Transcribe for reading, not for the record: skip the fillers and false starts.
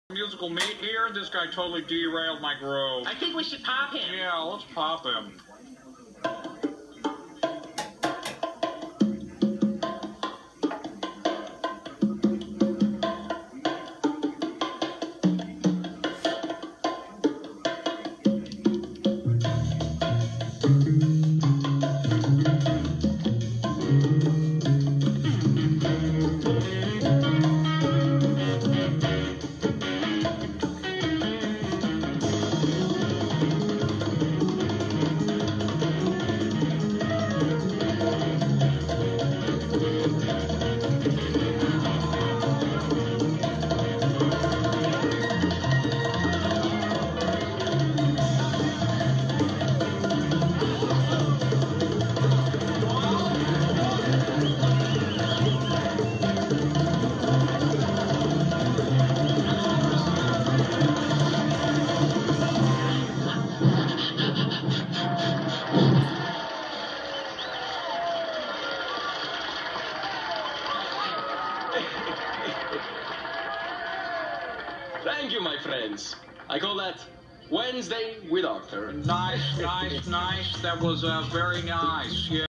Musical meat here. This guy totally derailed my groove. I think we should pop him. Yeah, let's pop him. Thank you, my friends. I call that Wednesday with Arthur. Nice. That was very nice. Yeah.